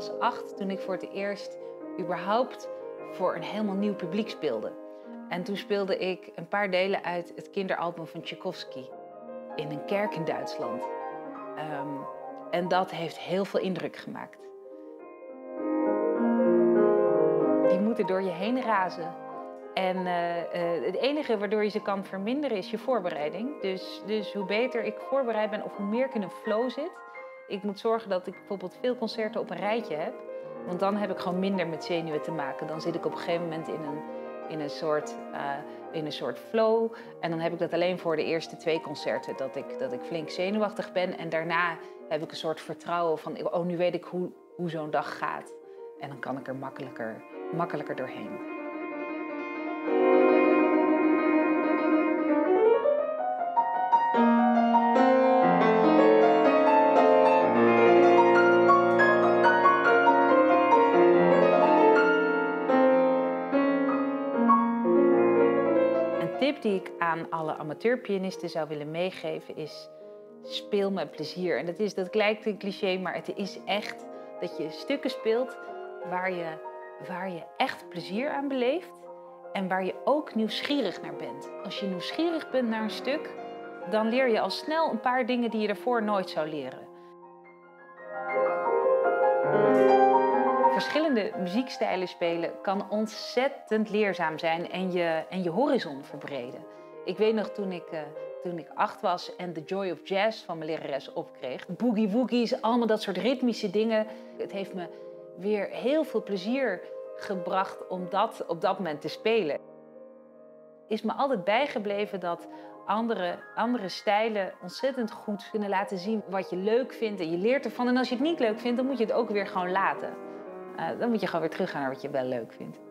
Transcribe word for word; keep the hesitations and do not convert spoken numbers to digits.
was acht toen ik voor het eerst überhaupt voor een helemaal nieuw publiek speelde. En toen speelde ik een paar delen uit het kinderalbum van Tchaikovsky in een kerk in Duitsland. Um, en dat heeft heel veel indruk gemaakt. Die moeten door je heen razen. En uh, uh, het enige waardoor je ze kan verminderen is je voorbereiding. Dus, dus hoe beter ik voorbereid ben of hoe meer ik in een flow zit. Ik moet zorgen dat ik bijvoorbeeld veel concerten op een rijtje heb. Want dan heb ik gewoon minder met zenuwen te maken. Dan zit ik op een gegeven moment in een, in een, soort, uh, in een soort flow. En dan heb ik dat alleen voor de eerste twee concerten. Dat ik, dat ik flink zenuwachtig ben. En daarna heb ik een soort vertrouwen van, oh, nu weet ik hoe, hoe zo'n dag gaat. En dan kan ik er makkelijker, makkelijker doorheen. Een tip die ik aan alle amateurpianisten zou willen meegeven is: speel met plezier. En dat, is, dat lijkt een cliché, maar het is echt dat je stukken speelt waar je, waar je echt plezier aan beleeft en waar je ook nieuwsgierig naar bent. Als je nieuwsgierig bent naar een stuk, dan leer je al snel een paar dingen die je daarvoor nooit zou leren. Verschillende muziekstijlen spelen kan ontzettend leerzaam zijn en je, en je horizon verbreden. Ik weet nog toen ik, uh, toen ik acht was en The Joy of Jazz van mijn lerares opkreeg. Boogie woogies, allemaal dat soort ritmische dingen. Het heeft me weer heel veel plezier gebracht om dat op dat moment te spelen. Is me altijd bijgebleven dat andere, andere stijlen ontzettend goed kunnen laten zien wat je leuk vindt. En je leert ervan. En als je het niet leuk vindt, dan moet je het ook weer gewoon laten. Uh, dan moet je gewoon weer teruggaan naar wat je wel leuk vindt.